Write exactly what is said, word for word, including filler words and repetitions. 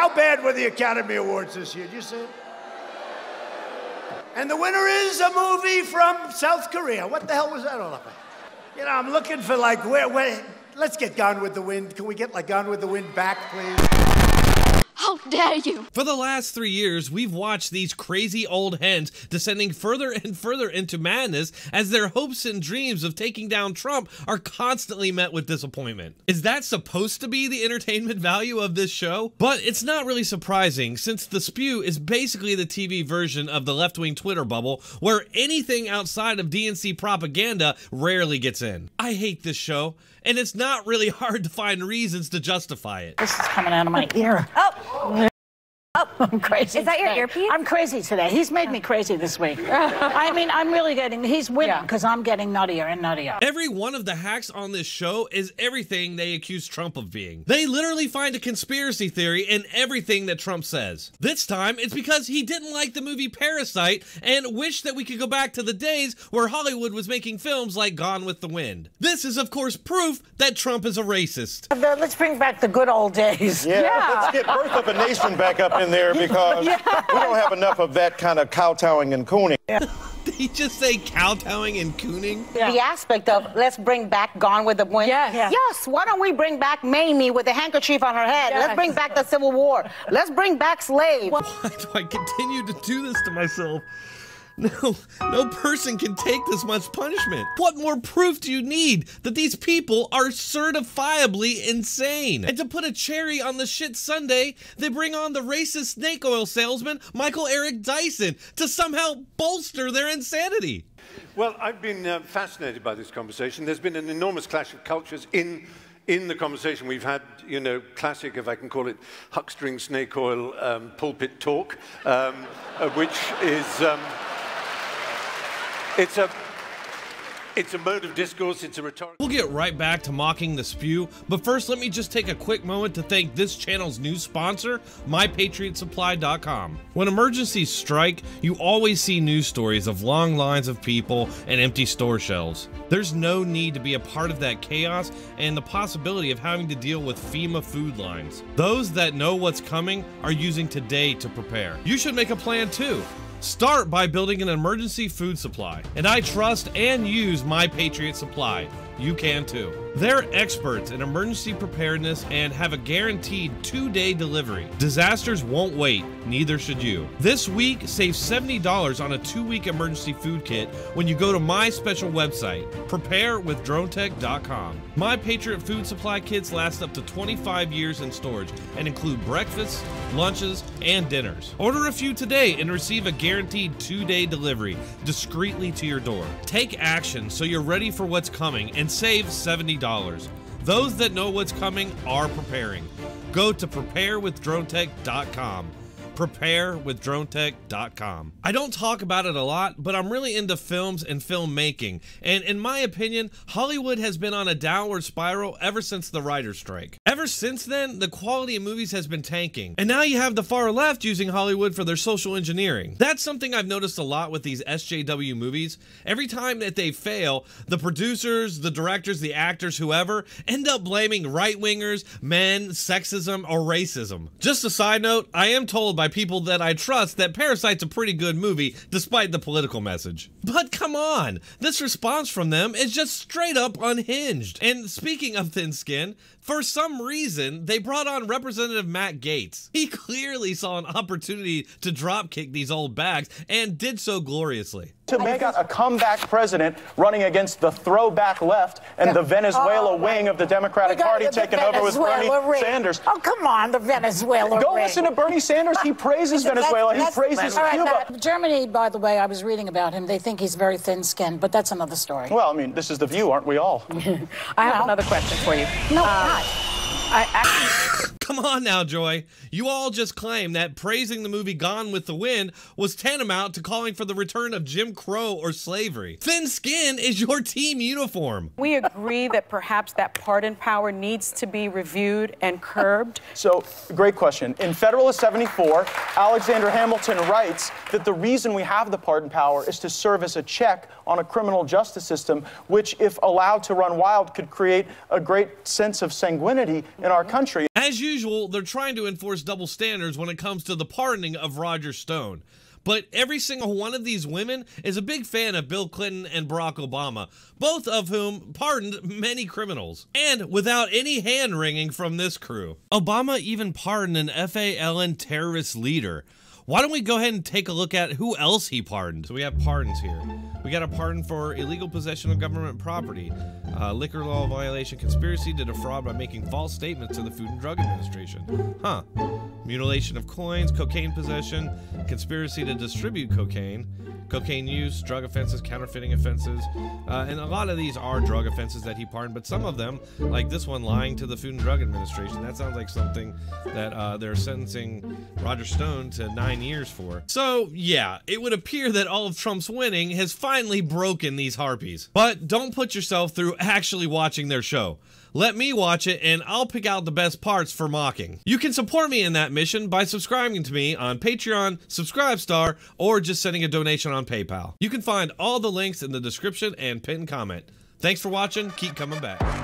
How bad were the Academy Awards this year? Did you see it? And the winner is a movie from South Korea. What the hell was that all about? You know, I'm looking for like, where, where, let's get Gone with the Wind. Can we get like Gone with the Wind back, please? How dare you! For the last three years, we've watched these crazy old hens descending further and further into madness as their hopes and dreams of taking down Trump are constantly met with disappointment. Is that supposed to be the entertainment value of this show? But it's not really surprising, since The Spew is basically the T V version of the left-wing Twitter bubble, where anything outside of D N C propaganda rarely gets in. I hate this show, and it's not really hard to find reasons to justify it. This is coming out of my ear. Oh! Oh, I'm crazy. Is that today. your earpiece? I'm crazy today. He's made me crazy this week. I mean, I'm really getting, he's winning because yeah. I'm getting nuttier and nuttier. Every one of the hacks on this show is everything they accuse Trump of being. They literally find a conspiracy theory in everything that Trump says. This time, it's because he didn't like the movie Parasite and wished that we could go back to the days where Hollywood was making films like Gone with the Wind. This is, of course, proof that Trump is a racist. Let's bring back the good old days. Yeah, yeah. Let's get Birth of a Nation back up in there because yeah. we don't have enough of that kind of kowtowing and cooning. Yeah. Did he just say kowtowing and cooning? Yeah. The aspect of let's bring back Gone with the Wind. Yes. Yeah. Yes, why don't we bring back Mamie with a handkerchief on her head? Yes. Let's bring back the Civil War. Let's bring back Slave. Why do I continue to do this to myself? No, no person can take this much punishment. What more proof do you need that these people are certifiably insane? And to put a cherry on the shit sundae, they bring on the racist snake oil salesman, Michael Eric Dyson, to somehow bolster their insanity. Well, I've been uh, fascinated by this conversation. There's been an enormous clash of cultures in In the conversation. We've had, you know, classic, if I can call it, huckstering snake oil um, pulpit talk, um, uh, which is... Um, It's a, it's a mode of discourse, it's a rhetorical... We'll get right back to mocking The Spew, but first let me just take a quick moment to thank this channel's new sponsor, my patriot supply dot com. When emergencies strike, you always see news stories of long lines of people and empty store shelves. There's no need to be a part of that chaos and the possibility of having to deal with FEMA food lines. Those that know what's coming are using today to prepare. You should make a plan too. Start by building an emergency food supply, and I trust and use My Patriot Supply. You can too. They're experts in emergency preparedness and have a guaranteed two-day delivery. Disasters won't wait, neither should you. This week, save seventy dollars on a two-week emergency food kit when you go to my special website, prepare with drone tech dot com. My Patriot food supply kits last up to twenty-five years in storage and include breakfasts, lunches, and dinners. Order a few today and receive a guaranteed two-day delivery discreetly to your door. Take action so you're ready for what's coming and save seventy dollars. Those that know what's coming are preparing. Go to prepare with drone tech dot com. prepare with drone tech dot com. I don't talk about it a lot, but I'm really into films and filmmaking, and in my opinion, Hollywood has been on a downward spiral ever since the writer's strike. Ever since then, the quality of movies has been tanking, and now you have the far left using Hollywood for their social engineering. That's something I've noticed a lot with these S J W movies. Every time that they fail, the producers, the directors, the actors, whoever, end up blaming right-wingers, men, sexism, or racism. Just a side note, I am told by people that I trust that Parasite's a pretty good movie despite the political message. But come on, this response from them is just straight up unhinged. And speaking of thin skin, for some reason, they brought on Representative Matt Gaetz. He clearly saw an opportunity to dropkick these old bags and did so gloriously. To make a comeback president running against the throwback left and yeah. the Venezuela oh, wing of the Democratic Party taking over with Bernie ring. Sanders. Oh, come on, the Venezuela Go ring. listen to Bernie Sanders. He praises Venezuela. He praises right, Cuba. Now, Germany, by the way, I was reading about him. They think he's very thin-skinned, but that's another story. Well, I mean, this is The View, aren't we all? I have no. another question for you. No, um, not. I actually... Come on now, Joy. You all just claimed that praising the movie Gone with the Wind was tantamount to calling for the return of Jim Crow or slavery. Thin skin is your team uniform. We agree that perhaps that pardon power needs to be reviewed and curbed. So, great question. In Federalist seventy-four, Alexander Hamilton writes that the reason we have the pardon power is to serve as a check on a criminal justice system, which, if allowed to run wild, could create a great sense of sanguinity in our country. As usual, usual, they're trying to enforce double standards when it comes to the pardoning of Roger Stone. But every single one of these women is a big fan of Bill Clinton and Barack Obama, both of whom pardoned many criminals. And without any hand-wringing from this crew. Obama even pardoned an F A L N terrorist leader. Why don't we go ahead and take a look at who else he pardoned? So we have pardons here. We got a pardon for illegal possession of government property, uh, liquor law violation, conspiracy to defraud by making false statements to the Food and Drug Administration. Huh. Mutilation of coins, cocaine possession, conspiracy to distribute cocaine, cocaine use, drug offenses, counterfeiting offenses, uh, and a lot of these are drug offenses that he pardoned, but some of them, like this one, lying to the Food and Drug Administration, that sounds like something that uh, they're sentencing Roger Stone to nine years for. So, yeah, it would appear that all of Trump's winning has finally broken these harpies. But don't put yourself through actually watching their show. Let me watch it, and I'll pick out the best parts for mocking. You can support me in that mission by subscribing to me on Patreon, Subscribestar, or just sending a donation on PayPal. You can find all the links in the description and pinned comment. Thanks for watching. Keep coming back.